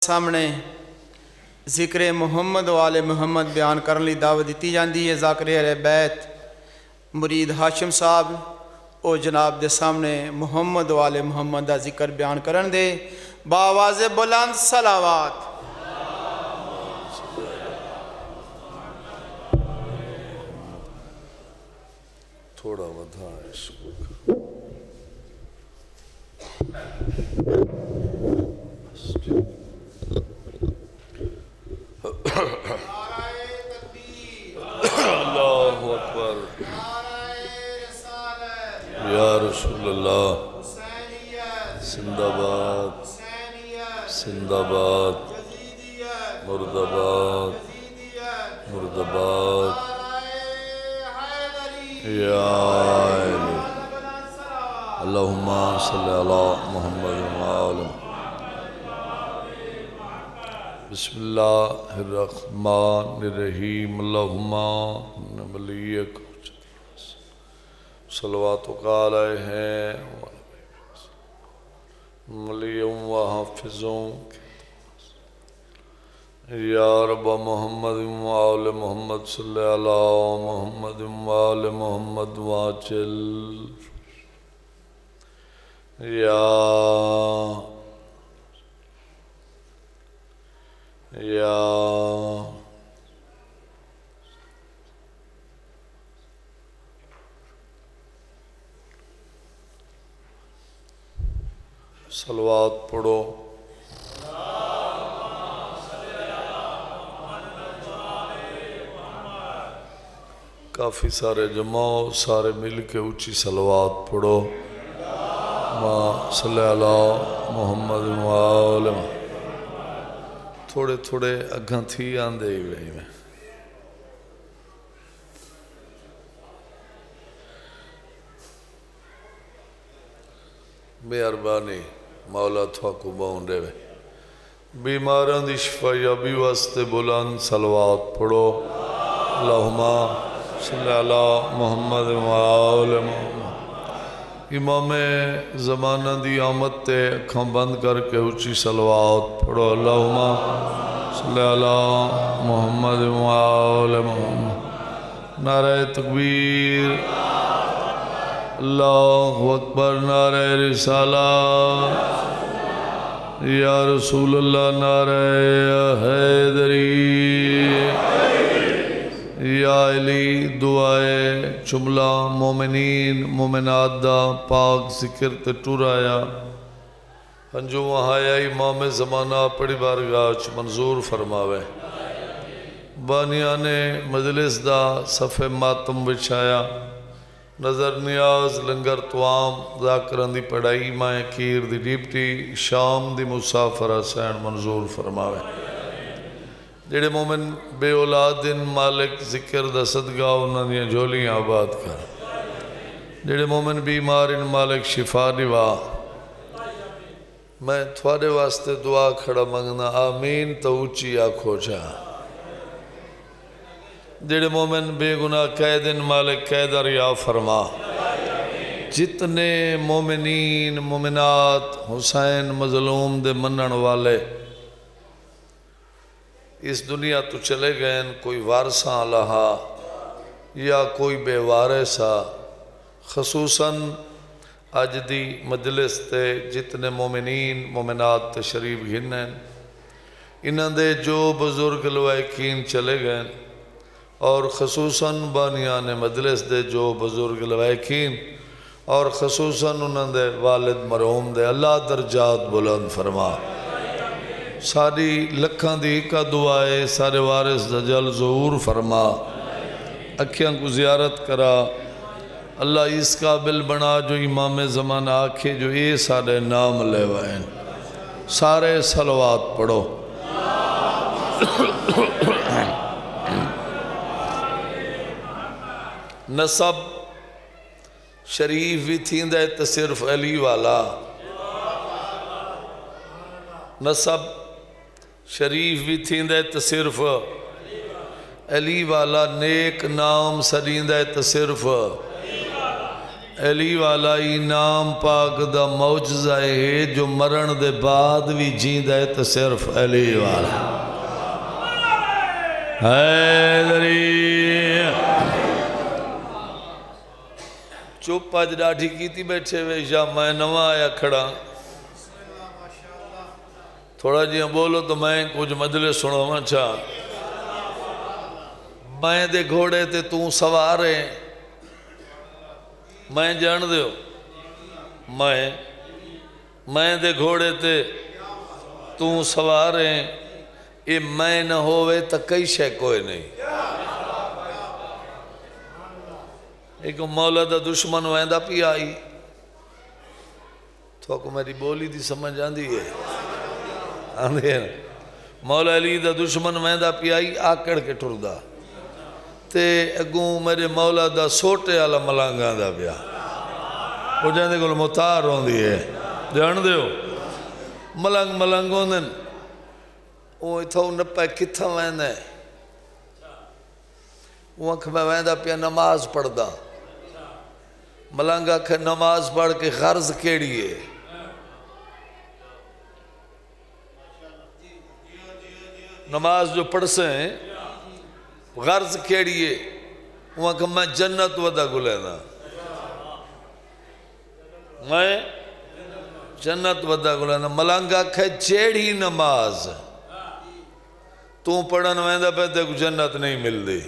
سامنے ذکر محمد و آل محمد بیان کرنے لی دعوت دیتی جاندی ہے۔ ذاکر اہل بیت مرید ہاشم صاحب او جناب دے سامنے محمد و آل محمد دا ذکر بیان کرن دے باواز بلند صلوات۔ تھوڑا ودھا ہے اس کو اللہ اکبر یا رسول اللہ زندہ باد زندہ باد مرد آباد مرد آباد یا علی اللہم صلی علی محمد وآلہ بسم اللہ الرحمن الرحیم اللہم ولیک صلواتک علیہ ملیم و حافظوں یا رب محمد و آل محمد صلی علی محمد و آل محمد واجل یا صلوات پڑھو کافی سارے جماعوں سارے مل کے اونچی صلوات پڑھو ما صلی اللہ محمد وآلہ تھوڑے تھوڑے اگھاں تھی آندے ہی وہی میں مہربانی مولا تھوا کو باؤنڈے میں بیماران دی شفایابی واسطے بلند صلوات پڑھو اللہم صلی اللہ محمد وآلہ محمد امام زمانہ دی آمد تے اکھاں بند کر کے اونچی صلوات پڑھو اللہم صلی اللہ محمد وآلہ محمد نعرہ تکبیر اللہ اکبر نعرہ رسالہ یا رسول اللہ نعرہ حیدری یا علی دعائے جملہ مومنین مومنات دا پاک ذکر تے ٹورایا ہنجو وہایا امام زمانہ پڑی بارگاہ منظور فرماوے بانیانے مجلس دا صفحہ ماتم بچھایا نظر نیاز لنگر توام ذاکران دی پڑھائی مائیں کیر دی ڈیپٹی شام دی مسافرہ سین منظور فرماوے جڑے مومن بے اولادن مالک ذکر دا صدقہ انہاں دیا جھولیاں آباد کر جڑے مومن بیمارن مالک شفا دیوا میں تھوڑے واسطے دعا کھڑا منگنا آمین تو اونچی آنکھو چاہ جڑے مومن بے گناہ قیدن مالک قیدہ ریا فرما جتنے مومنین مومنات حسین مظلوم دے منن والے اس دنیا تو چلے گئے کوئی وارثاں لہا یا کوئی بے وارثا خصوصاً آج دی مجلس تے جتنے مومنین مومنات تشریف گھنیں انہاں دے جو بزرگ لوائقین چلے گئے اور خصوصاً بانیان مجلس دے جو بزرگ لوائقین اور خصوصاً انہاں دے والد مرحوم دے اللہ درجات بلند فرما ساری لکھاں دی کا دعائے سارے وارث دجل ظہور فرما اکھیاں کو زیارت کرا اللہ اس قابل بنا جو امام زمانہ آکھے جو اے سارے نام لے وائن سارے صلوات پڑھو نصب شریف بھی تھیندہ ہے تو صرف علی والا نصب شریف بھی تھیندہ ہے تو صرف علی والا نیک نام سریندہ ہے تو صرف علی والا انعام پاک دا معجزہ ہے جو مرن دے بعد بھی جیندہ ہے تو صرف علی والا حیدری چپ آج ڈاٹھی کی تھی بیٹھے ہوئے یا میں نواں آیا کھڑا تھوڑا جی بولو تو میں کچھ مجلس سنو چاہ میں دے گھوڑے تے توں سوارے میں جان دیو میں دے گھوڑے تے توں سوارے یہ میں نہ ہوئے تا کئی شے کوئی نہیں ایک مولا دا دشمن ویندہ پی آئی تو کو میری بولی دی سمجھ آندھی ہے آندھی ہے مولا علی دا دشمن ویندہ پی آئی آکڑ کے ٹر دا تے اگوں میرے مولا دا سوٹے والا ملانگاں دا پیا وہ جاندے کو متار ہوندی ہے جان دیو ملنگ ہوندن وہ اتھاؤ نپے کتھا ویندے وہ اکھ میں ویندہ پیا نماز پڑھ دا ملنگ اکھ نماز پڑھ کے غرض کیڑی ہے نماز جو پڑھ سے ہیں غرض کیڑی ہے وہ کہ میں جنت ودا گلے نا میں جنت ودا گلے نا ملنگا کھے جیڑی نماز تو پڑھن ویندہ پہ تے جنت نہیں مل دی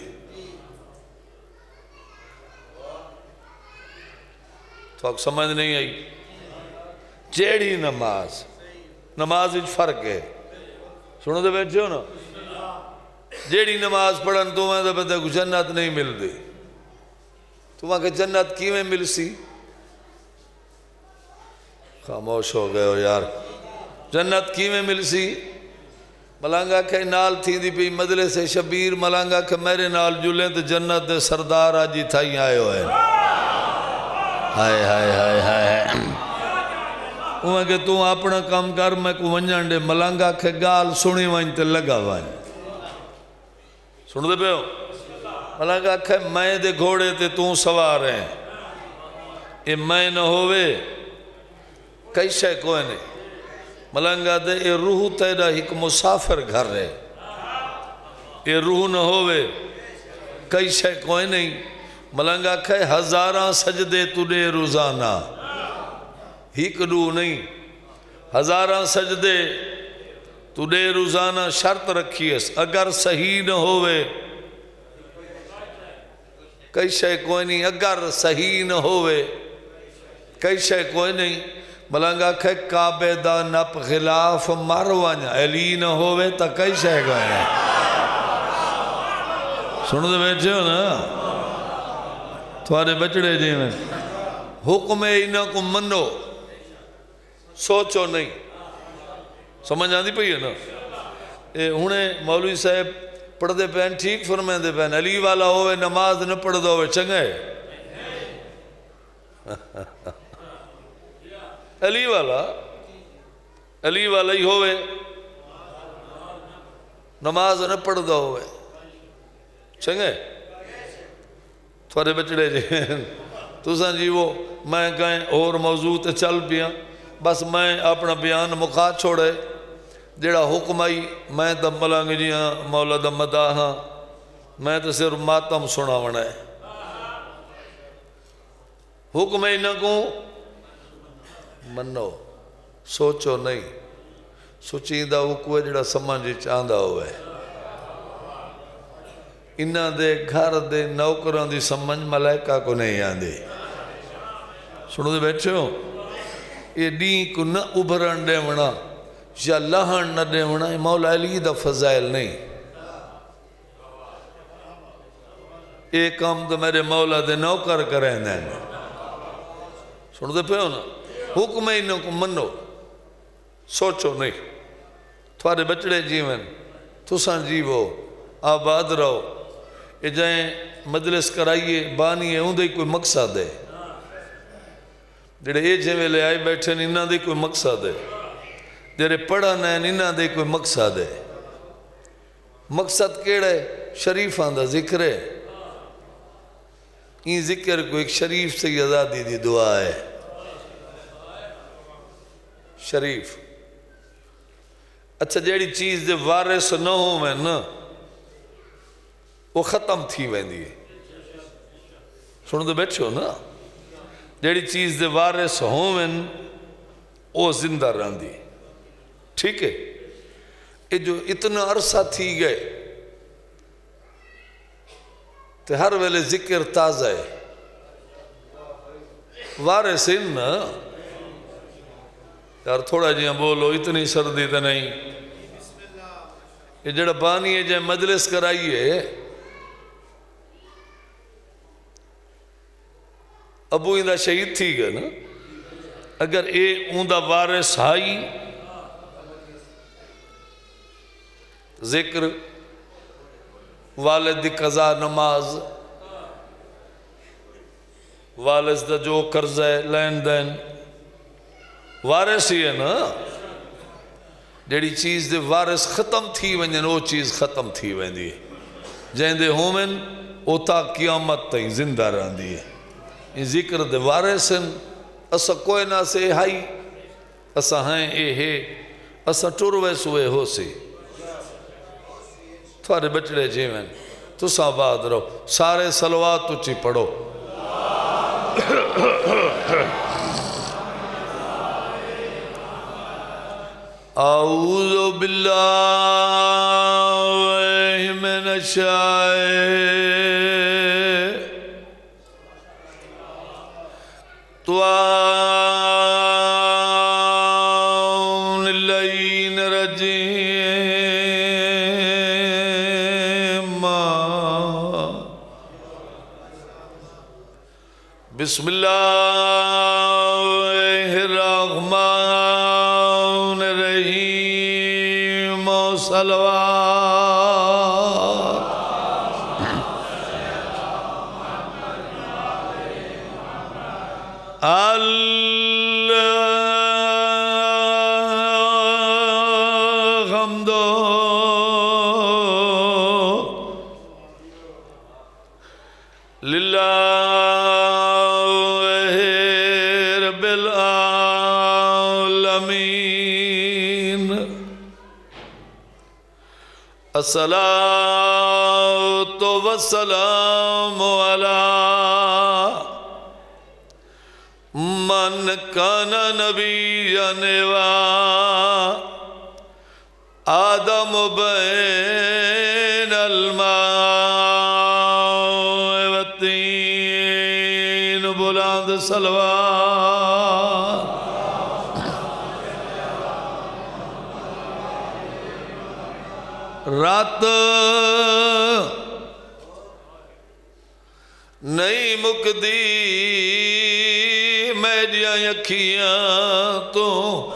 تو آپ سمجھ نہیں آئی جیڑی نماز اچھ فرق ہے سنو دے بیٹھے ہو نا جیڑی نماز پڑھن تو میں دے کو جنت نہیں مل دی تو وہاں کہ جنت کی میں مل سی خاموش ہو گئے ہو یار جنت کی میں مل سی ملانگا کہ نال تھی دی پی مجلس شبیر ملانگا کہ میرے نال جلیں تو جنت دے سردار آجی تھائی آئے ہوئے ہائے وہاں کہ تو اپنا کام کر میں کو ونجان دے ملانگا کہ گال سنی وائن تے لگا وائن سن دے پہ ہو ملانگا کہ میں دے گھوڑے تے تو سوار ہیں اے میں نہ ہوئے کئی شے کوئی نہیں ملانگا دے اے روح تیرا ایک مسافر گھر رہے اے روح نہ ہوئے کئی شے کوئی نہیں ملانگا کہ ہزاراں سجدے تُڈے روزانہ ہیک روح نہیں ہزاراں سجدے تُڈے روزانہ شرط رکھی ہے اگر صحیح نہ ہوئے کئی شے کوئی نہیں اگر صحیح نہ ہوئے کئی شے کوئی نہیں ملانگا کہ کعبے دا نپ غلاف مروانیا علی نہ ہوئے تا کئی شے کوئی نہیں سنو دے بیٹھے ہو نا تھوارے بچڑے جی میں حکم اینا کو منو سوچو نہیں سمجھ آندھی پئی ہے نا انہیں مولوی صاحب پڑھ دے پہن ٹھیک فرمائیں دے پہن علی والا ہوئے نماز نہ پڑھ دو ہوئے چنگے علی والا ہی ہوئے نماز نہ پڑھ دو ہوئے چنگے تھوڑے بچڑے جی تو سن جی وہ میں کہیں اور موضوع تے چل پیا بس میں اپنا بیان مقا چھوڑے جڑا حکم آئی میں تا ملانگ جی ہاں مولا دا مداح ہاں میں تا صرف ماتم سنا ونا ہے حکم اینا کو منو سوچو نہیں سوچیدہ حکوہ جڑا سمجھ چاندہ ہوئے انہاں دے گھر دے نوکران دی سمجھ ملائکہ کو نہیں آندے سنو دے بیٹھے ہو یہ دین کو نہ ابھرن دے ونا یا لہن نہ دے ونا مولا علی دا فضائل نہیں ایک کام تو میرے مولا دے نوکر کریں دیں سنو دے پہ ہو نا حکم انہوں کو منو سوچو نہیں تھوارے بچڑے جیون تساں جیو آباد رہو یہ جائیں مجلس کرائیے بانی ہے اندھے کوئی مقصد ہے جڑے یہ جیوے لے آئے بیٹھے انہاں دے کوئی مقصد ہے جڑے پڑھن ہیں انہاں دے کوئی مقصد ہے مقصد کیڑا ہے شریفاں دا ذکر ہے این ذکر کو ایک شریف سے آزادی دی دعا ہے. شریف اچھا جیڑی چیز دے وارث نہ ہوویں نا وہ ختم تھی ویندی ہے. سن دے بیٹھو نا جیڑی چیز دے وارث ہوویں وہ زندہ رہندی. ٹھیک ہے یہ جو اتنا عرصہ تھی گئے تو ہر ویلے ذکر تازہ ہے. وارث ان نا یار تھوڑا جہاں بولو اتنی سردی تو نہیں. یہ جڑا پانی ہے جہاں مجلس کرائیے ابو اندہ شہید تھی گئے نا اگر اے اندہ وارث آئی ذکر والد دی قضا نماز والد دا جو قرض ہے لین دین وارث ہی ہے نا. جیڑی چیز دے وارث ختم تھی ونجن وہ چیز ختم تھی ویندی ہے. جہاں دے ہومن او تا قیامت تائیں زندہ رہندی ہے. یہ ذکر دے وارث ہیں. اسا کوئی نہ سے ہائی اسا ہیں اے ہے اسا ٹروے سوئے ہو سی تھوڑے بچڑے جیویں تو آباد رہو. سارے صلوات اچھی پڑھو. اعوذ باللہ من الشیطان اللعین الرجیم. بسم اللہ الرحمن الرحیم صلوات. الحمد للہ رب العالمین. الصلاة والسلام علی من کان نبیًا و آدم بین الماء والطین. بلند صلوات. رات نہیں مکدی میریاں اکھیاں تو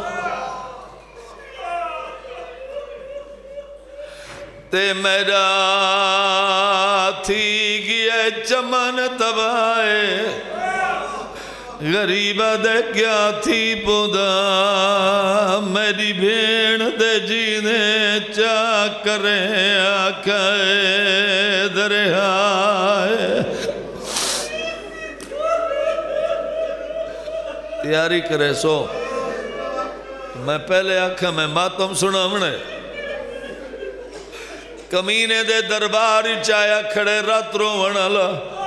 تے میرا تھی گیا چمن تبائے غریبہ دے کیا تھی پودا میری بھیڑ دے جینے چا کریں آکھائے درہائے. تیاری کرے سو میں پہلے آکھا میں ماتم سنا منے کمینے دے درباری چایا کھڑے رات رو ونالا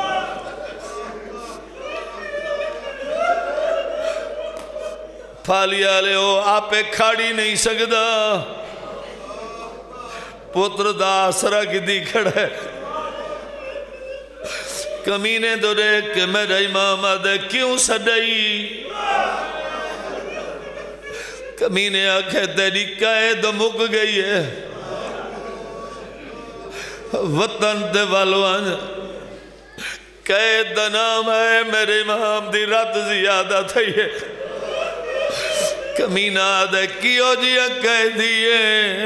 پھالیا لے ہو آپے کھاڑی نہیں سکدا پتر دا آسرہ کی دی کھڑے کمینے دو دیکھ کہ میرا امام آدھے کیوں سڈائی. کمینے آکھے تیری قید مک گئی ہے وطن دے والوان قید دا نام ہے میرے امام دی رات زیادہ تھی ہے. کمینہ آدھے کیوں جیا قیدیے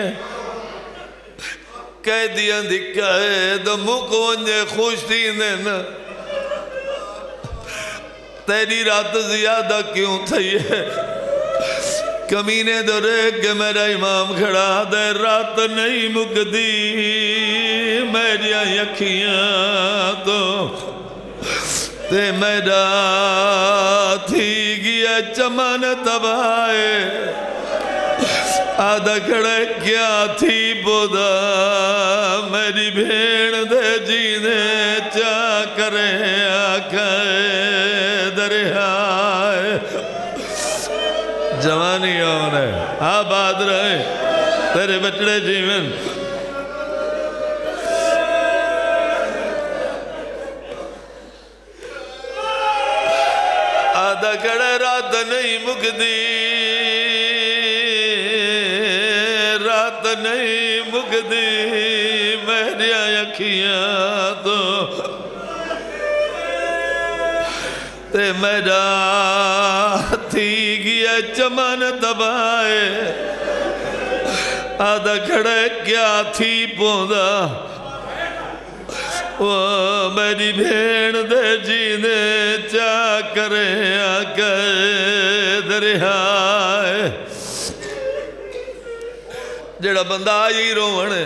قیدیاں دی قید مک ونجے خوش تھی دینا تیری رات زیادہ کیوں تھی ہے. کمینے دو ریک کہ میرا امام کھڑا دے رات نہیں مکدی میری اکھیاں تو تے میرا تھی گیا چمن تبائے آدھا کھڑے کیا تھی بودا میری بھیڑ دے جینے چا کرے آکھائے دریائے جوانی ہونے آباد رہے تیرے بچڑے جیون آدھا کھڑے رات نہیں مکدی رات نہیں مکدی میری اکھیاں تو تے میرا تھی گیا چمن تبائے آدھا کھڑے کیا تھی پوندا وہ میری بھیڑ دے جینے چا کرے آکے دریائے جڑا بندہ آئی رونے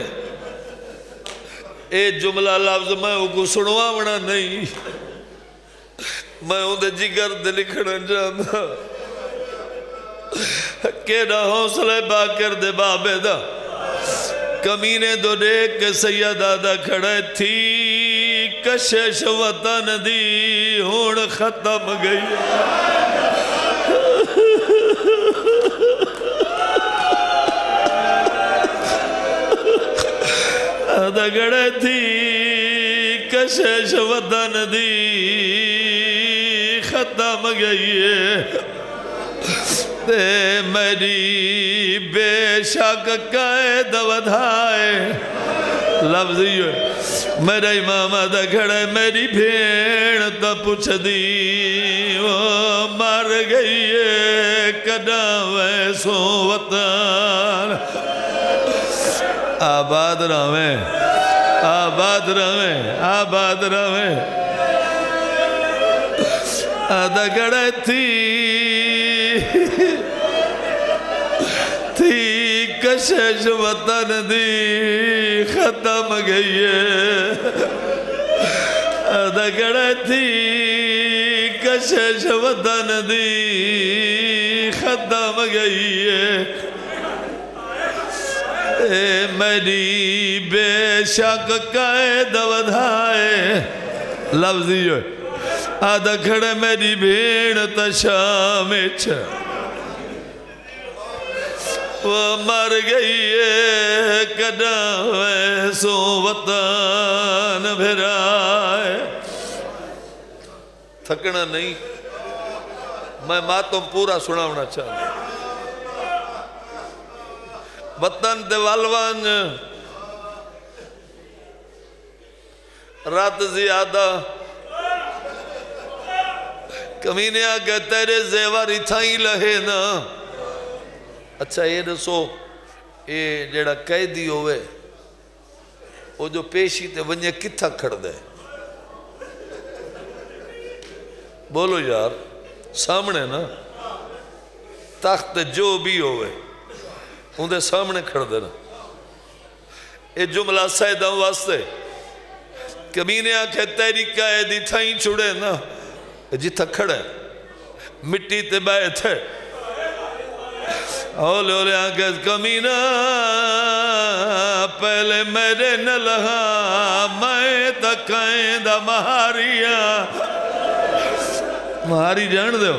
اے جملہ لفظ میں کو سنواونا نہیں میں ہوں دے جگر دے لکھنا جانا کیڑا حوصلے باکر دے بابے دا کمینے دو دیکھ کے سیدہ دا کھڑے تھی کشش وطن دی ہون ختم گئی دا کھڑے تھی کشش وطن دی ختم گئی ہے تے میری بے شک قید ودھائے لفظی ہوئے میرا امام دا کھڑے میری بھیڑ تا پوچھ دی وہ مر گئی ہے کدا ویسو وطن آباد رہویں آباد رہویں آباد رہویں آدھا کھڑے تھی کشش وطن دی ختم گئی ہے آدھا کھڑے تھی کشش وطن دی ختم گئی ہے اے میری بے شک قید ودھائے لفظی ہوئے آدھا کھڑے میری بھیڑ تشام چھا وہ مر گئی ہے کدا ویسو وطن بھرائے تھکنا نہیں میں ماتم پورا سناونا چاہتا وطن دے والوان رات زیادہ کمینے آگے تیرے زیور اتھائیں لہے نا اچھا یہ دسو یہ جڑا قیدی ہوئے وہ جو پیشی تے ونجے کتھا کھڑ دے بولو یار سامنے نا تخت جو بھی ہوئے ان دے سامنے کھڑ دے نا یہ جملہ سیدہ واسطے کمینے آنکھیں تیری قیدی تھائیں چھڑے نا جتھا کھڑے مٹی تے بیت ہے اولے اولے آنکھیں کمینہ پہلے میرے نہ لہا میں تکائیں دا مہاری جان دے ہو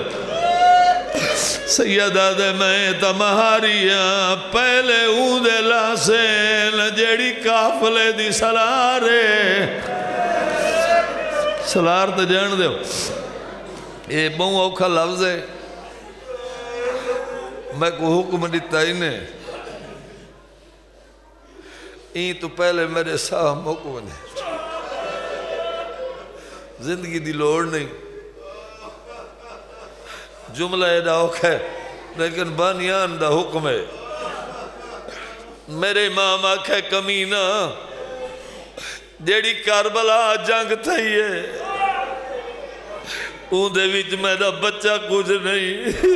سیدہ دے میں تا مہاریاں پہلے اون دے لاسین جیڑی کافلے دی سلارے سلار تے جان دے ہو یہ بہوں اوکھا لفظ ہے میں کو حکم دیتا ہی نے این تو پہلے میرے ساہ موقع نے زندگی دی لوڑ نہیں جملہ ایڈا اوکھا ہے لیکن بانیان دا حکم ہے میرے امام آکھے کمینہ جیڑی کربلا جنگ تھئی ہے اون دے وچ میرا بچہ کچھ نہیں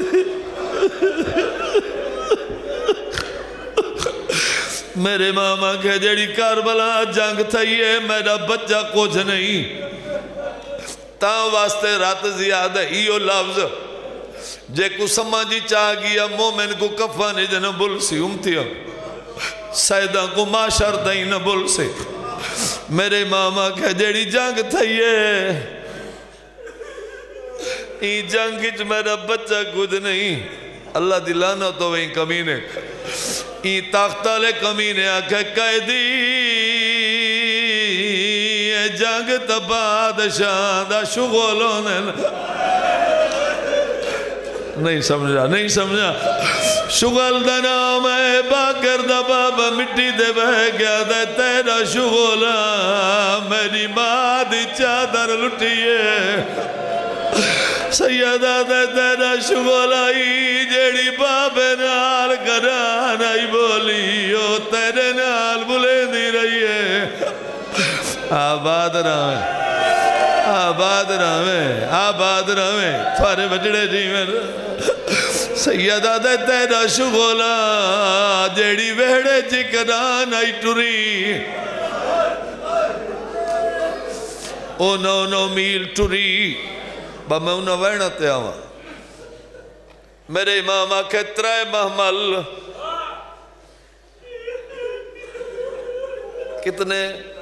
میرے ماما کے جڑی کربلا جنگ تھئی ہے میرا بچہ کچھ نہیں تا واسطے رات زیادہ ایو لفظ جے کو سمجھی چاہ گیا مومن کو کفانی جن بل سی امتیا سیدہ کو معاشر دائی نہ بل سی میرے ماما کہ جیڑی جنگ تھائیے ای جنگ اچ میرا بچہ کچھ نہیں اللہ دلانا تو وہیں کمینے ای تاختہ لے کمینے آکھے قیدی جنگ تباد شاندہ شغلوں نے نہیں سمجھا شغل دا نام ہے باکر دا بابا مٹی دے بہ گیا دے تیرا شغلہ میری ماں دی چادر لٹیے سیدہ دے تیرا شغلہ ہی جیڑی بابے نال کران آئی بولی او تیرے نال بلے دی رہی ہے آباد رہے تھوارے بچڑے جیون سیدہ دے تیرا شغلہ جیڑی ویڑے چکران I tree O 9 mile tree با میں انہوں ویڑنا تے آواں میرے امام آکھے 3 محمل کتنے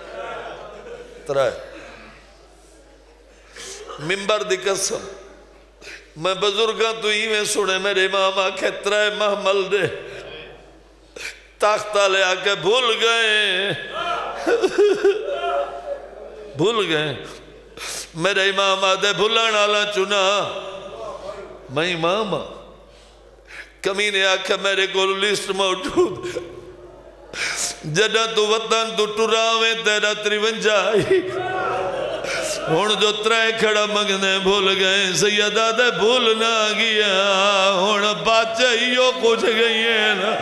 3 ممبر دی قسم میں بزرگاں تو ہی میں سنے میرے امام آکھے 3 محمل دے تاختہ لے آکے بھول گئے میرے امام آدھے بھولان آلہ چنا میں امام کمینے آکھے میرے کو لیسٹ موجود جدہ تو وطن تو ٹراویں تیرا 53 آئی ہون جو 3 کھڑا مگنے بھول گئے سیدہ دے بھولنا گیا ہون باچائیوں کچھ گئی ہیں نا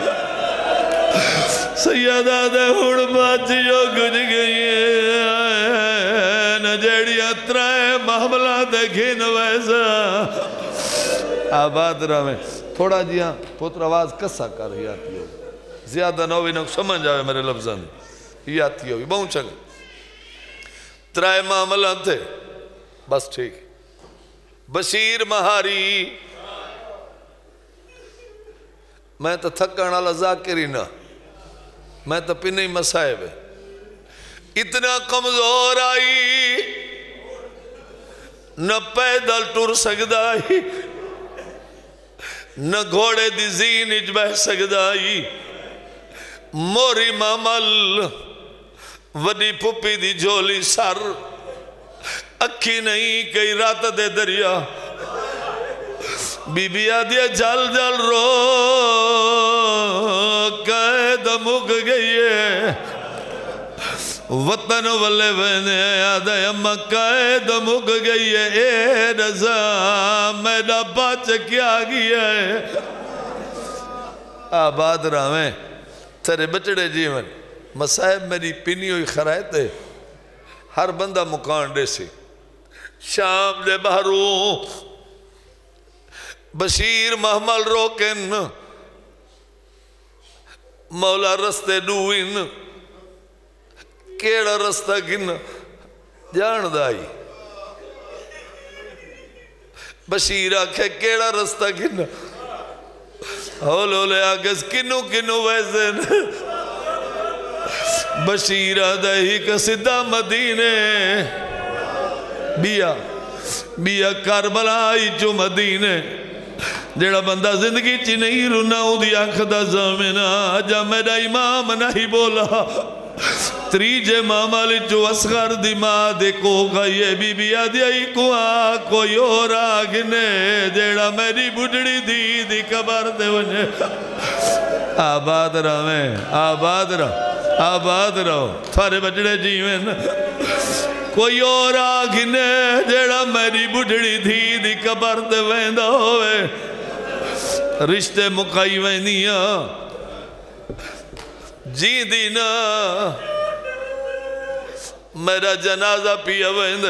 سیدہ دے ہون باچائیوں کچھ گئی ہیں نا جیڑیاں 3 محملہ دیکھیں ویسا آباد رہے تھوڑا جیاں پتر آواز کسا کر ہی آتی ہو زیادہ نوی نک سمجھ آوے میرے لفظاں ہی آتی ہوگی بہن چنگ 3 معاملہ تھے بس ٹھیک بشیر مہاری میں تو تھکانا لذاکری نہ میں تو پینی مسائب ہے اتنا کمزور آئی نہ پیدل ٹور سکتا ہی نہ گھوڑے دی زین اچ بہ سکتا ہی موری معامل وڈی پھپی دی جھولی سر اکھی نہیں کئی رات دے دریا بی بی آدھیا جل جل رو قید مک گئی ہے وطن والے وینے آدھا اما قید مک گئی ہے اے رضا میرا بچ کیا گیا ہے آباد راویں تیرے بچڑے جیون مسائب میری پینی ہوئی خرائط ہے ہر بندہ مکان دے سی شام دے بہروں بشیر محمل روکن مولا رستے ڈوئن کیڑا رستہ گن جان دائی بشیر آکھے کیڑا رستہ گن ہولے آگس کنو ویسے بشیر آدھائی کا صدہ مدینے بیا کربلا آئی چو مدینے جیڑا بندہ زندگی چی نہیں رونا ہوں دی آنکھ دا زمینہ جا میرا امام نہیں بولا تریجے ماما لی چو اسغر دی ماں دیکھو گا یہ بی بی آدھائی کو کوئی اور آگنے جیڑا میری بڑھڑی دی کبر دے ونجے آباد رہو تھارے بچڑے جیویں کوئی اور آگنے جیڑا میری بڑھڑی دی کبر دے ویندہ ہوئے رشتے مکائی وینیاں جی دینا میرا جنازہ پیا ویندے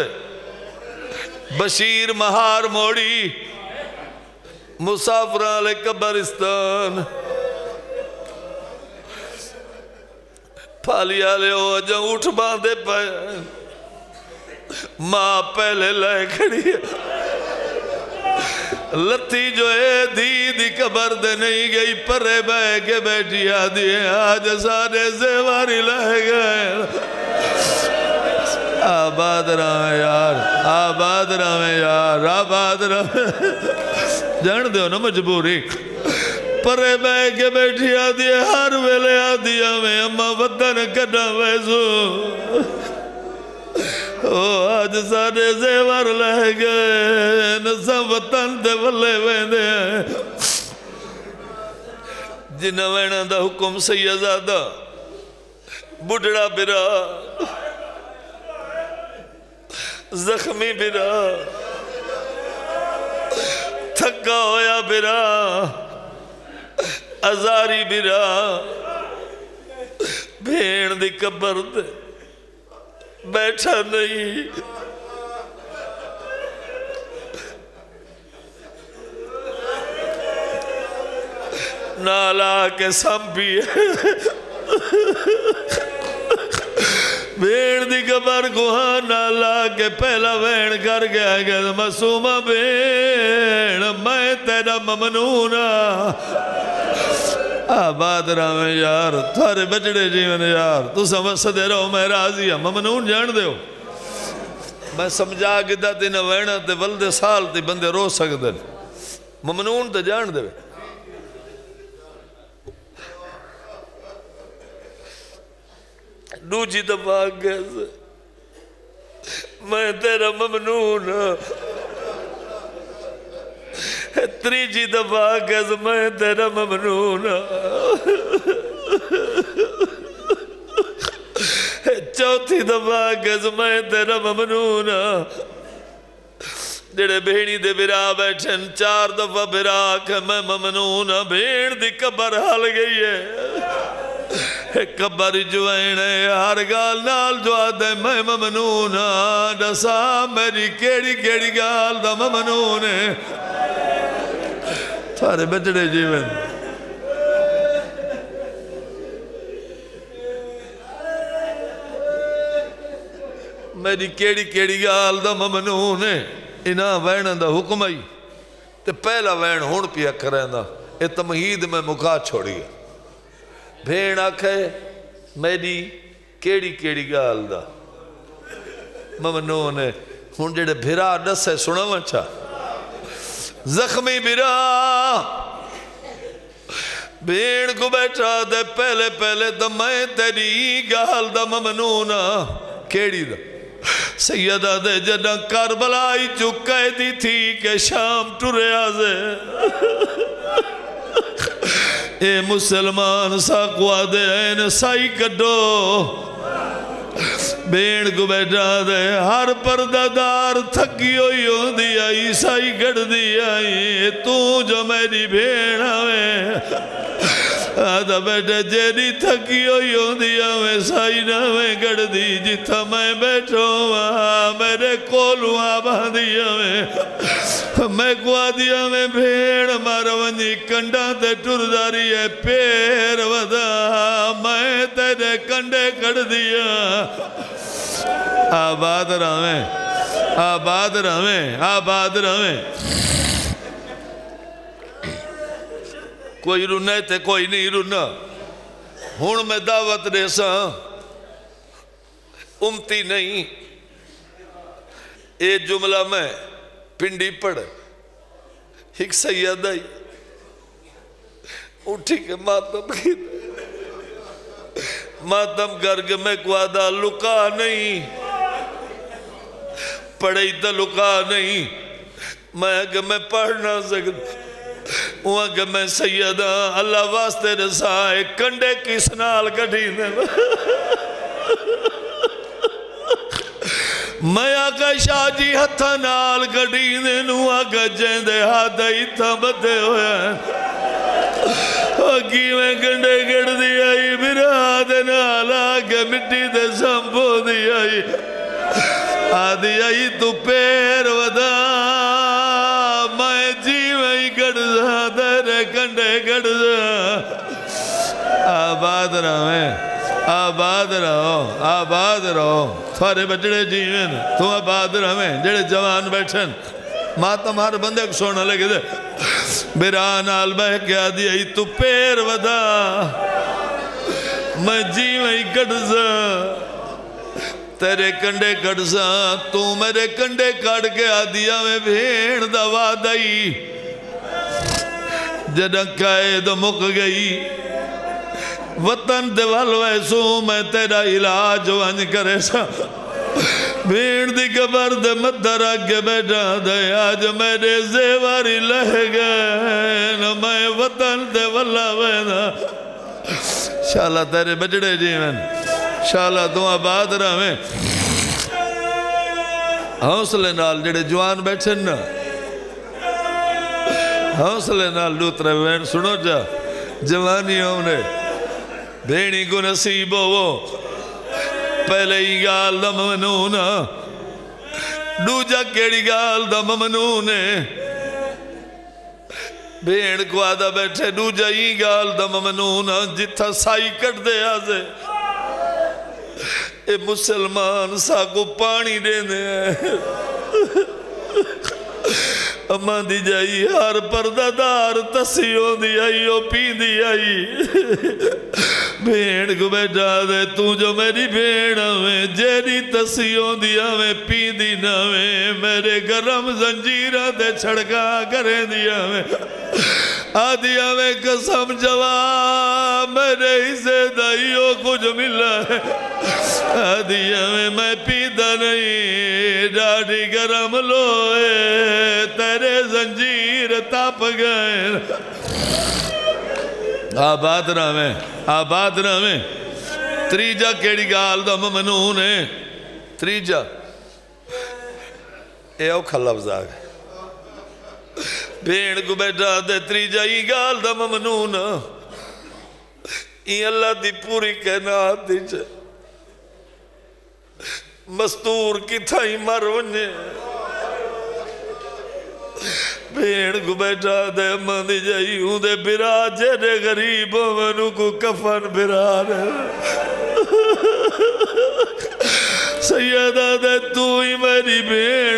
بشیر مہار موڑی مسافران لے قبرستان پھالیا لے ہو جا اٹھ باندے پائے ماں پہلے لے کھڑی لتی جو اے دی قبر دے نہیں گئی پرے بے کے بیٹھی آدھی ہے آج سارے زیواری لے گئے آباد رہے یار آباد رہے یار آباد رہے جان دیو نا مجبوری پرے بے کے بیٹھی آدھی ہے ہر ویلے آدھی ہمیں اممہ وطن کنا ویسو آج سارے زیور لے گئے نسا وطن دے ولے ویندے ہیں جنہ وینا دا حکم سیدزادہ بڑھڑا برا زخمی برا تھکا ہویا برا ازاری برا بھیڑ دی قبر دے بیٹھا نہیں نالا کے سمپی بھیڑ دی قبر کو ہاں نالا کے پہلا وین کر گیا کہ معصومہ بھیڑ میں تیرا ممنونہ آباد رہے یار تھارے بچڑے جیون یار تو سمجھ دے رہو میں راضی ہوں ممنون جان دے ہو میں سمجھا کہ دا تینا وینا تے ولد سال تے بندے رو سکتے ممنون تے جان دے دوجی دفعہ کیسے میں تیرا ممنون تریجی دفعہ کیسے میں تیرا ممنون چوتھی دفعہ کیسے میں تیرا ممنون جڑے بھیڑی دے برا بیٹھن 4 دفعہ برا کہ میں ممنون بھیڑ دی قبر حال گئی ہے قبر جوائن ہے ہر گال نال جو آدھے میں ممنون دسا میری کیڑی گال دا ممنون ہے تھارے بچڑے جیون میری کیڑی گال دا ممنون ہے انہاں وین دا حکم آئی تے پہلا وین ہون پیا کریں دا اے تمہید میں مکا چھوڑی ہے بھیڑ آکھے میری کیڑی گال دا ممنون ہے ہون جڑے بھیرا ڈس ہے سنا وچا زخمی برا بھیڑ کو بیٹھا دے پہلے دا میں تیری گال دا ممنونا کیڑی دا سیدہ دے جنہ کربلائی چکے دی تھی کہ شام ٹورے آزے اے مسلمان ساقوا دے این سائی کڈو بھیڑ کو بیٹھا دے ہر پردہ دار تھکی ہوئی ہوں دی آئی سائی گڑ دی آئی تو جو میری بھیڑ آویں آدھا بیٹھے جیڑی تھکی ہوئی ہوں دی آویں سائی ناویں گڑ دی جتا میں بیٹھو میرے کولوں آبا دی آویں میں کوا دی آویں بھیڑ مارا ونجی کنڈا تے ٹر داری ہے پیر ودا میں تیرے کنڈے کڑ دیا آباد رہویں کوئی رونے تے کوئی نہیں رونا ہون میں دعوت ریسا امتی نہیں اے جملہ میں پنڈی پڑھ ایک سیدہ ہی اٹھی کے ماتم کی ماتم کر کے میں کوادہ لکا نہیں پڑھائی تا لکا نہیں میں کہ میں پڑھ نہ سکتا وہاں کہ میں سیدہ اللہ واسطے رسائے کنڈے کی سنال کٹھی دے میں آگا شاہ جی ہتھا نال کٹھی دے نو آگا جیندے ہاتھ ایتھا بدے ہویا آگی میں کنڈے کٹ دی آئی براد نال آگے مٹی دے سمپو دی آئی آدھی آئی تو پیر ودا میں جیوئی گڑ دا درے کنڈے گڑ دا آباد رہویں آباد رہو تھارے بچڑے جیویں تو آباد رہیں جڑے جوان بیٹھن ماتم ہر بندے کو سونا لگے دے بیران آل بہ کیا دیا تو پیر ودا میں جیویں کٹزا تیرے کنڈے کٹزا تو میرے کنڈے کٹ کے آدیا میں بھیڑ دوا دائی جدن قائد مک گئی وطن دیوال ویسو میں تیرا علاج وانج کرے سا بھیڑ دی قبر دے مدر آگے بیٹھا دے آج میرے زیواری لہ گئے میں وطن دیوالا وینا شاءاللہ تیرے بجڑے جیون شاءاللہ تو آباد رہیں حوصلے نال جڑے جوان بیٹھے نا حوصلے نال لوترے وین سنو جا جوانی ہونے بھیڑی کو نصیب ہو پہلے ہی گال دا ممنون دوجا کیڑی گال دا ممنون بھیڑ کو آدھا بیٹھے دوجا ہی گال دا ممنون جتھا سائی کٹ دے آزے اے مسلمان سا کو پانی دے دے اماں دی جائی ہر پردہ دار تسیوں دی آئی او پی دی آئی بھیڑ کو بیٹھا دے تو جو میری بھیڑ میں جیری تسیوں دی آویں پی دی ناویں میرے گرم زنجیرہ دے چھڑکا کرے دی آویں آدھی آویں قسم جواب میرے حصے دائیوں کچھ ملا ہے آدھی آویں میں پیدا نہیں ڈاڑی گرم لوئے تیرے زنجیر تاپ گئے آباد رہیں تریجا کیڑی گال دا ممنون ہے تریجا اے اوکھا لفظ آگئے بھیڑ کو بیٹھا دے تریجا ہی گال دا ممنون ای اللہ دی پوری کائنات دی چھے مستور کی تھائی مرونے بھیڑ کو بیٹھا دے من دی جائی ہوں دے برا جیرے غریب منو کو کفن برا رہے سیدہ دے تو ہی میری بھیڑ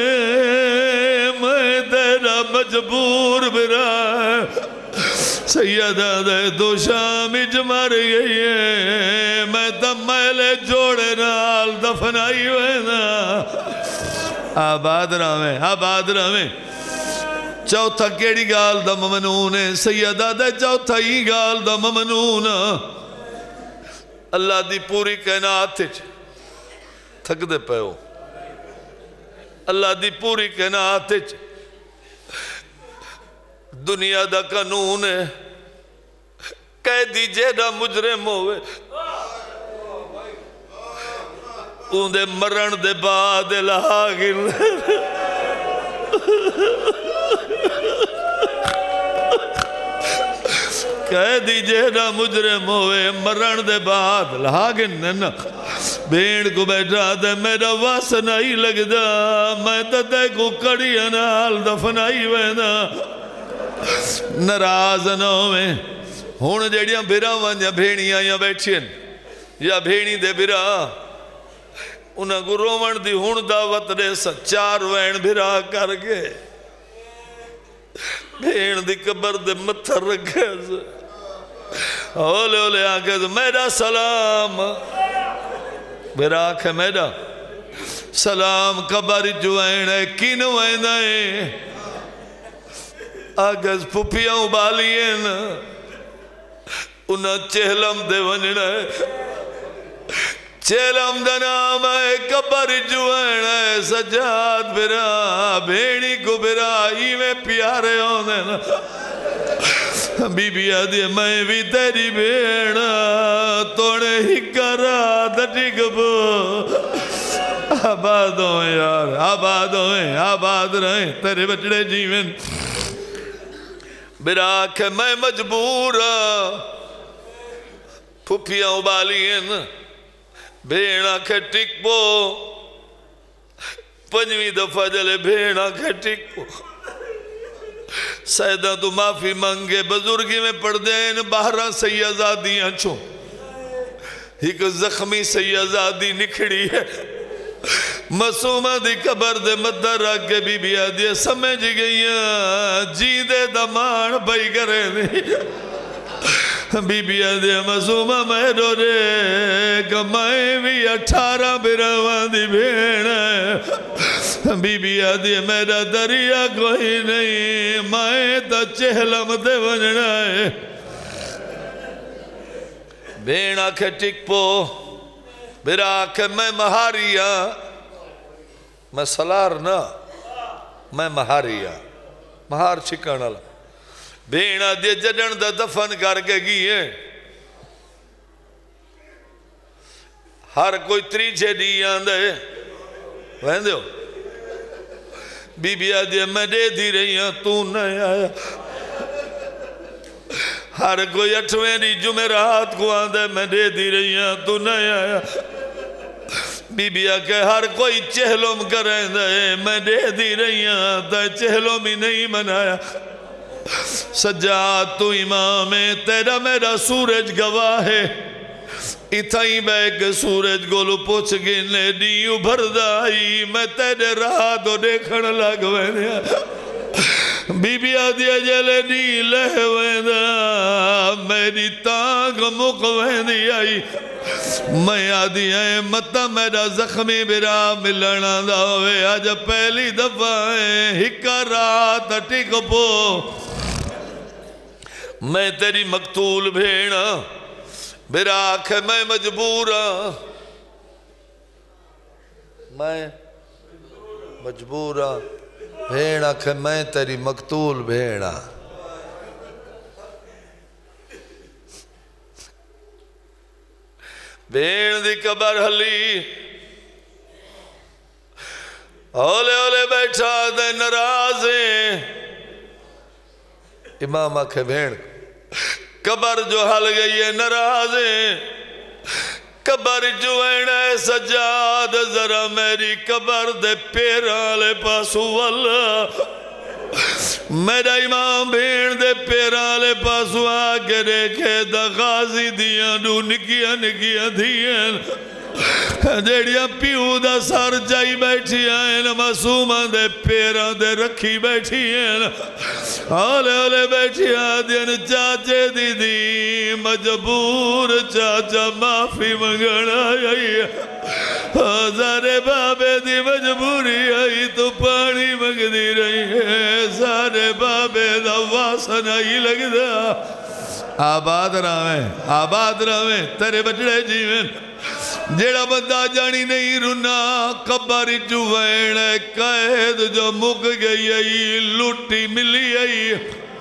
میں تیرا مجبور برا سیدہ دے دو شامج مر گئی ہے میں تم میلے جوڑے نال دفنائی وینا آباد رہیں چوتھا کیڑی گال دا ممنون ہے سیدہ دے چوتھا ہی گال دا ممنون اللہ دی پوری کائنات تھک دے پہ ہو اللہ دی پوری کائنات دنیا دا قانون ہے قیدی جیڑا مجرم ہوئے ان دے مرن دے بعد لاغل قیدی جیڑا مجرم ہوئے مرن دے بعد لاغل بھیڑ کو بیٹھا دے میرا واس نہیں لگ دا میں دے کو کڑی انال دفنائی وینا نراز نہ ہوئے ہون جیڑیاں بھیرا وانیا بھیڑیاں یا بیٹھیں یا بھیڑی دے بھیرا انہاں کو رومن دی ہون دعوت دے سچار وین بھیرا کر گئے بھیڑ دی قبر دے متھر رکھے اولے اولے آکے میرا سلام بھیرا آکھے میرا سلام قبر جوائن ہے کین وین ہے آگز پھپیاں ابالین انہاں چہلم دے ونڑا ہے چہلم دے نام ہے قبر جوائن ہے سجاد بھرا بھیڑی کو بھرا ہی میں پیارے ہونے بی بی آدھی میں بھی تیری بھیڑا توڑے ہی کرا دٹی گبو آباد ہوئے یار آباد رہیں تیرے بچڑے جیون براک میں مجبور پھپیاں ابالین بھیڑا کے ٹک پو پنجویں دفعہ جلے بھیڑا کے ٹک پو سیدہ تو معافی مانگے بزرگی میں پڑھ دین باہرہ سیازادیاں چھو ایک زخمی سیازادی نکھڑی ہے مسومہ دی قبر دے مدر آگے بی بی آدھی سمجھ گئیاں جی دے دمان بھائی کرے دی بی بی آدھی مسومہ میں رو رے کہ میں بھی 18 براوان دی بھیڑ ہے بی بی آدھی میرا دریا کوئی نہیں میں تا چہلم دے ونجنا ہے بھیڑ آکھے ٹک پو میرا آکھے میں مہاریا میں سلار نا میں مہاریا مہار چھکانا لگا بھیڑا دے جڑن دا دفن کر کے گئے ہر کوئی 3 دی آندے وہیں دیو بی بی آدھے میں دے دی رہی ہوں تو نہیں آیا ہر کوئی 8ویں دی جمعرات کو آندے میں دے دی رہی ہوں تو نہیں آیا بی بی آکے ہر کوئی چہلوم کریں دے میں دے دی رہی ہوں تا چہلوم ہی نہیں منایا سجاد تو امام ہے تیرا میرا سورج گواہ ہے اتھائی بے کے سورج گولو پوچھ گنے دیو بھردائی میں تیرے راہ دو دیکھن لگ وینے بی بی آدھی جلے نی لہ ویندہ میری تانگ مک ویندی آئی میں آدھی آئے متا میرا زخمی برا ملنا داوے آج پہلی دفعہ ہکا رات ٹک پو میں تیری مقتول بھیڑا میرا آنکھ میں مجبورا میں مجبورا بھیڑا کہ میں تیری مقتول بھیڑا بھیڑ دی قبر حلی اولے اولے بیٹھا دے نرازے امام آنکھے بھیڑ قبر جو حل گئی ہے نرازے قبر جو ہے سجاد ذرا میری قبر دے پیرالے پاسو واللہ میرا امام بھیڑ دے پیرالے پاسو آگے دیکھے دا غازی دیاں دو نکیاں نکیاں دیاں جیڑیاں پیو دا سار جائی بیٹھی آئین معصومہ دے پیران دے رکھی بیٹھی آئین آلے آلے بیٹھی آدین چاچے دی دی مجبور چاچا معافی منگنا آئی سارے بابے دی مجبوری آئی تو پانی منگ دی رہی ہے سارے بابے دا واسن آئی لگ دا آباد راویں تیرے بچڑے جیویں جیڑا بندہ جانی نہیں رونا قبر جو وین قید جو مک گئی آئی لوٹی ملی آئی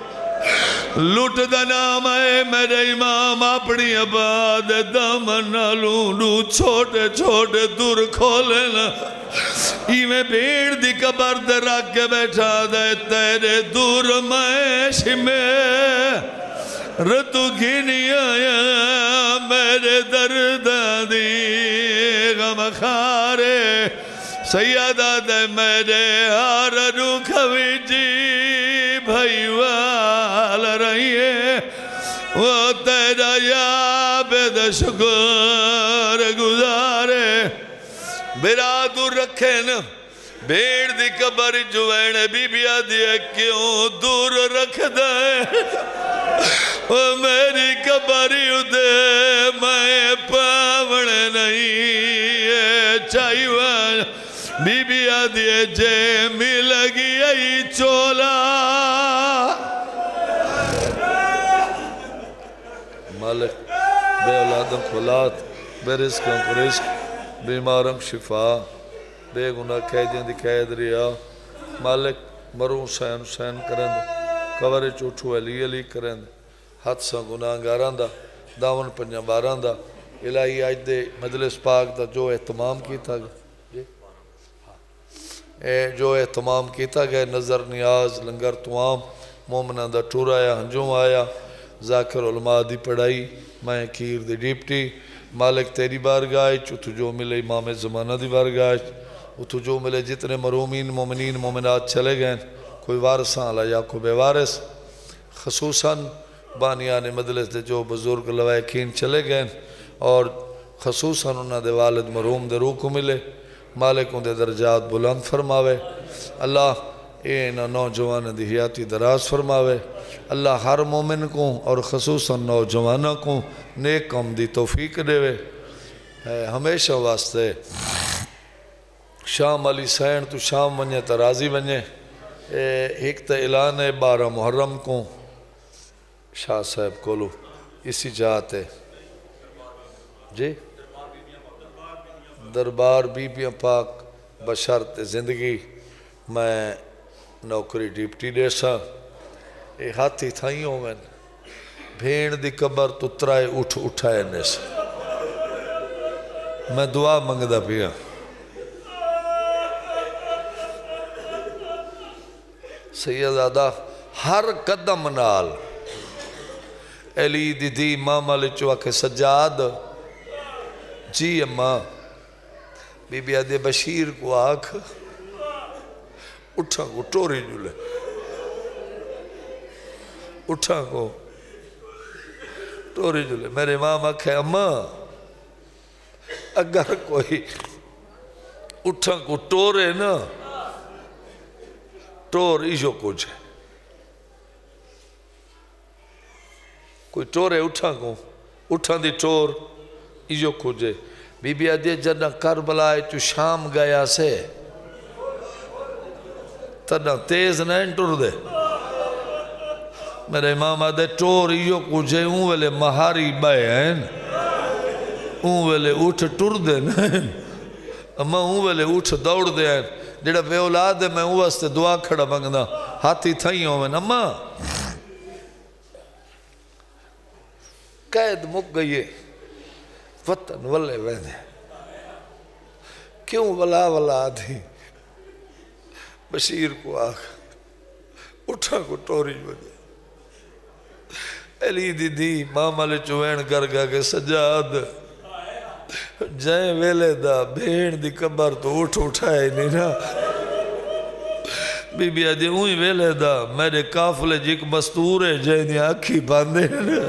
لوٹ دا نام ہے میرے امام اپنی آباد دامن نالونڈو چھوٹے چھوٹے دور کھولنا ایویں بھیڑ دی قبر دے رکھ کے بیٹھا دے تیرے دور میں شمیں رتو گھنی آیا میرے درد دی غم خارے سیادہ دے میرے ہار روکھوی جی بھائی وال رہی ہے وہ تیرا یابد شکر گزارے برادر رکھیں بھیڑ دی قبر جوین بی بی آدھی ہے کیوں دور رکھ دے وہ میری قبری دے میں پاوڑ نہیں چاہیے بی بی آدھی ہے جے مل گئی چولا مالک بے اولادم خلات بے رزقوں کو رزق بیمارم شفا بے گناہ قیدیں دی قید ریا مالک مروں حسین حسین کرند قبر چوٹھو علی علی کرند حدثہ گناہ گاران دا داون پنجا باران دا الہی آج دے مجلس پاک دا جو اہتمام کیتا گئے جو اہتمام کیتا گئے نظر نیاز لنگر توام مومنہ دا ٹور آیا ہنجوم آیا ذاکر علماء دی پڑھائی میں کیر دی ڈیپٹی مالک تیری بارگاہ چوتھو جو ملے امام زمانہ دی بارگاہ اتو جو ملے جتنے مرومین مومنین مومنات چلے گئے کوئی وارثاں اللہ یا کوئی بے وارث خصوصاً بانیان مجلس دے جو بزرگ لوائقین چلے گئے اور خصوصاً انہاں دے والد مرحوم دے روح کو ملے، مالک ان دے درجات بلند فرماوے، اللہ انہاں نوجوان دی حیاتی دراز فرماوے، اللہ ہر مومن کو اور خصوصاً نوجوانوں کو نیک کام دی توفیق دے وے، ہمیشہ واسطے شام علی سین تو شام ونجے تا راضی ونجے، ایک تا اعلان 12 محرم کو شاہ صاحب کولو اسی جاتے جی دربار بی بیاں پاک بشرط زندگی میں نوکری ڈیپٹی دیسا اے ہاتھی تھائیں ہوئے بھیڑ دی قبر تو ترائے اٹھائے نیسا میں دعا منگدہ پیا سیدادہ ہر قدم نال علی دی ماما لے چوا کے سجاد جی اماں بی بی آدھے بشیر کو آکھ اٹھا کو ٹوری جلے اٹھا کو ٹوری جلے میرے ماما کہے اماں اگر کوئی اٹھا کو ٹورے نا ٹور ایجو کچھ ہے کوئی ٹورے اٹھا کو اٹھا دی ٹور ایجو کچھ ہے بی بی آدھے جنہ کربلائے چو شام گیا سے تنہ تیز نہیں ٹور دے میرے امام آدھے ٹور ایجو کچھ ہے اون ویلے مہاری بائے ہیں اون ویلے اٹھ ٹور دے نہیں اما اون ویلے اٹھ دوڑ دے ہیں جڑا بے اولاد ہے میں اون واسطے دعا کھڑا منگنا ہاتھی تھائیں ہوئے اما قید مک گئی وطن ولے ویندے کیوں ولا ولا آدھی بشیر کو آکھ اٹھا کو ٹوری بجے علی دی ماما لے چوین گرگا کے سجاد جائیں ویلے دا بھیڑ دی قبر تو اٹھائے نہیں نا بی بی آدھی اوہی ویلے دا میرے کافلے جیک مستور ہے جائیں دی آنکھی باندھے نا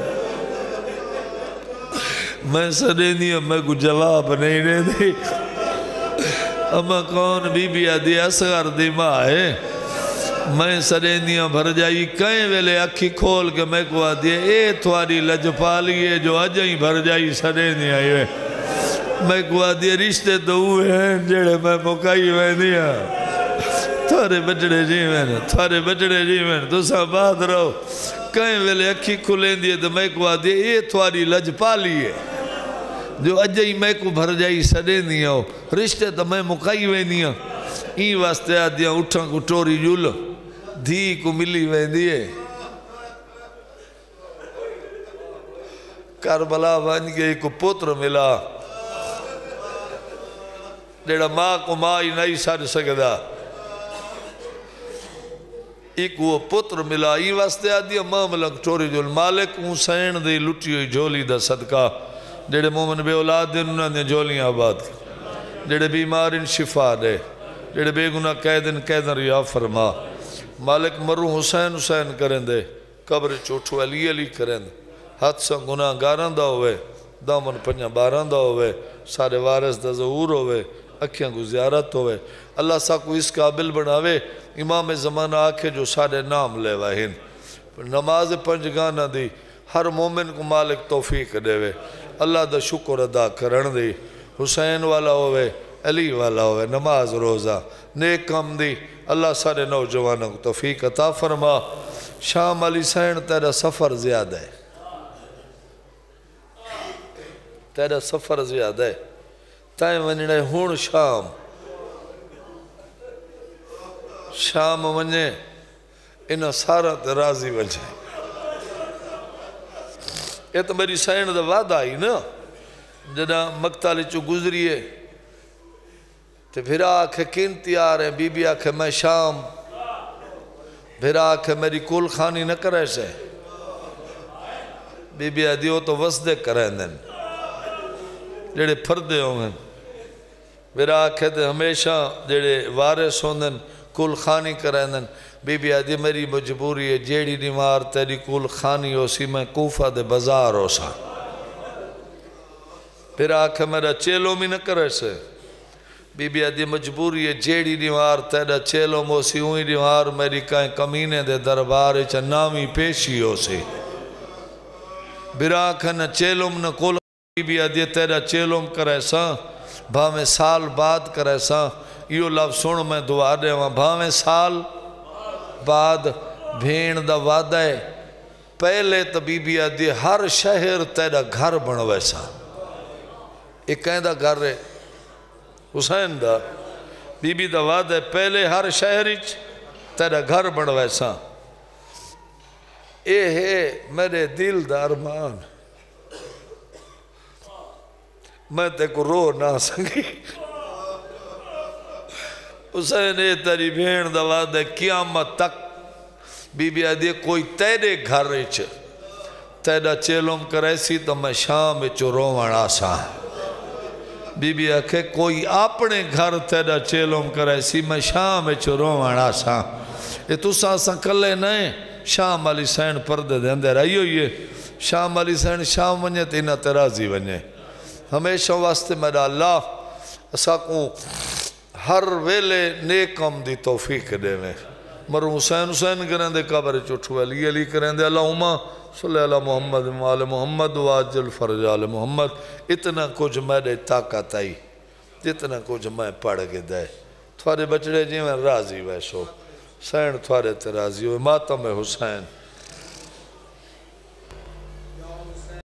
میں سنے نہیں میں کو جواب نہیں رہے دی اما کون بی بی آدھی اصغر دی ماں ہے میں سنے نہیں بھر جائی کہیں ویلے اکھی کھول کے میں کو آدھی اے تھواری لجپالی ہے جو اجائیں بھر جائی سنے نہیں آئی ہے میں کو آدھی رشتے تو ہوئے ہیں جڑے میں مکائی میں دیا تھارے بچڑے جی میں تو سا بات رہو کہیں ویلے اکھی کھلیں دیئے تو میں کو آدھی اے تھواری لجپالی ہے جو اجائی میں کو بھر جائی سڑے نہیں ہو رشتے تو میں مکائی میں دیا این واسطے آدھیا اٹھاں کو ٹوری جل دھی کو ملی میں دیئے کربلا بن کے ایک پتر ملا جیڑا ماں کو ماں ہی نہیں سار سکدا ایک وہ پتر ملا این واسطے آدھیا ماں ملک ٹوری جل مالک حسین دی لٹی ہوئی جھولی دا صدقہ جڑے مومن بے اولاد دے انہوں نے جولیاں آباد جڑے بیمار ان شفا دے جڑے بے گناہ قیدن ریا فرما مالک مرو حسین کریں دے قبر چوٹھو علی علی کریں دے حد سا گناہ گاران دا ہوئے دامن پنجا باران دا ہوئے سارے وارث دا ظہور ہوئے اکھیاں کو زیارت ہوئے اللہ سا کو اس قابل بناوے امام زمانہ آکھے جو سارے نام لے وائن نماز پنجگانہ دی ہر مومن کو مالک توفیق دے وے اللہ دا شکر ادا کرن دی حسین والا ہوئے علی والا ہوئے نماز روزہ نیک کام دی اللہ سارے نوجوانوں کو توفیق عطا فرما شام علی سین تیرا سفر زیادہ ہے تیرا سفر زیادہ ہے تائیں ونجنے ہون شام ونجنے انہا سارا تے راضی وجہ یہ تو میری سین دا وعدہ آئی نا جنا مقتالی چو گزریے تو پھر آکھے کن تیار ہے بی بی آکھے میں شام پھر آکھے میری کول خانی نہ کرے سے بی بی آدھیو تو وسدے کریں دن جڑے پھردے ہوں گے پھر آکھے دے ہمیشہ جڑے وارث ہوں دن کول خانی کریں دن بی بی آدھی میری مجبوری ہے جیڑی نیمار تیری کول خانی ہو سی میں کوفہ دے بازار ہو سا پھر آکھے میرا چیلو میں نہ کرے سے بی بی آدھی مجبوری ہے جیڑی دیوار تیرا چیلو موسی ہوئی دیوار میری کہیں کمینے دے دربار نامی پیشی ہو سی برا آکھے نہ چیلوم نہ کول بی بی آدھی تیرا چیلوم کرے سا بھاویں سال بعد کرے سا یہ لفظ سن میں دعا دے وہاں بھاویں سال بعد بھین دا وعدہ ہے پہلے تو بی بی آدھی ہر شہر تیرا گھر بنوے سا ایک کہیں دا گھر ہے حسین دا بی بی دا وعدہ ہے پہلے ہر شہر تیرا گھر بنوے سا اے ہے میرے دل دا ارمان میں تے کو رو نہ سکی حسین اے تیری بھین دا وعدہ ہے قیامت تک بی بی آدھی کوئی تیرے گھر تیرا چیلوم کرے سی تو میں شام روون آسا بی بی آکھے کوئی اپنے گھر تیرا چیلوم کرے سی میں شام روون آسا یہ تو ساسا کلے نہیں شام علی سین پردے دے اندر آئی ہوئی ہے شام علی سین شام ونجے تینا ترازی ونجے ہمیشہ واسطے میرا اللہ اسا کو ہر ویلے نیکم دی توفیق دے میں مرو حسین کریں دے قبر چٹھو علی کریں دے اللہم صلی اللہ محمد وآل محمد واجل فرج آل محمد اتنا کچھ میرے طاقت آئی جتنا کچھ میں پڑھ کے دے تھوارے بچڑے جی میں راضی ویسو حسین تھوارے تے راضی ہوئے ماتم حسین